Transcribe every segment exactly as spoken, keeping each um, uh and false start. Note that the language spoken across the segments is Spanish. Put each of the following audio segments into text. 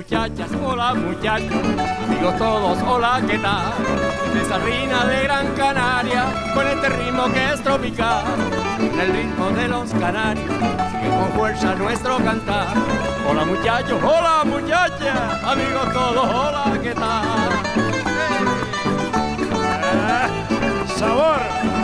muchachas, hola muchachos, amigos todos, hola, ¿qué tal? De Sardina de Gran Canaria, con este ritmo que es tropical, en el ritmo de los canarios, sigue con fuerza nuestro cantar. Hola muchachos, hola muchachas, amigos todos, hola, ¿qué tal? Ah, ¡sabor!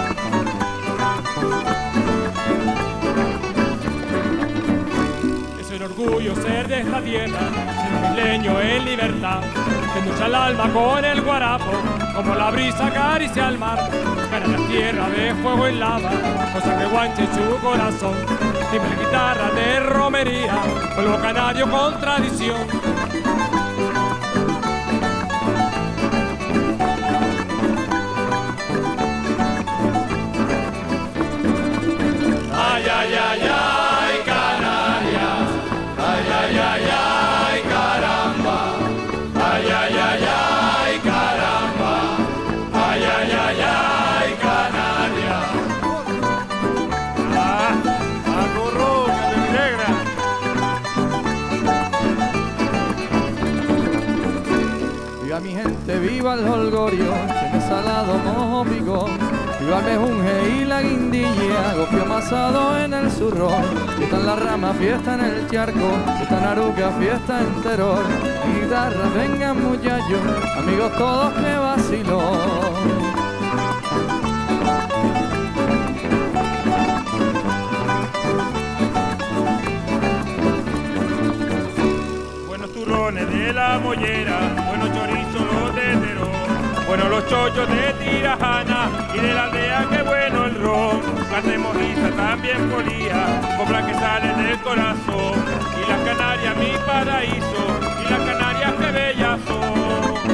Es un orgullo ser de esta tierra, ser un isleño en libertad, que lucha el alma con el guarapo, como la brisa acaricia al mar. Cara la tierra de fuego y lava, cosa que guanche su corazón. Timbre guitarra de romería, pueblo canario con tradición. Ay, ay, ay, ay, Canarias, ay, ay, ay, ay, caramba, ay, ay, ay, ay, caramba, ay, ay, ay, ay, Canarias. ¡Ah! ¡Acurruca, mi negra! Viva mi gente, viva el holgorio, tiene salado, mojo, picón. Viva el mejunje y la guindilla, gofio amasado en el zurrón. Fiesta en la rama, fiesta en el charco, fiesta en Aruca, fiesta en Teror. Guitarra, vengan muchachos, amigos todos que vacilón. Buenos turrones de la mollera, buenos chorizos los de Teror, buenos los chochos de Tirajana y de la aldea, qué bueno el ron. Carne mojiza también polía, copla que sale del corazón. Y las Canarias mi paraíso, y las Canarias qué bellas son.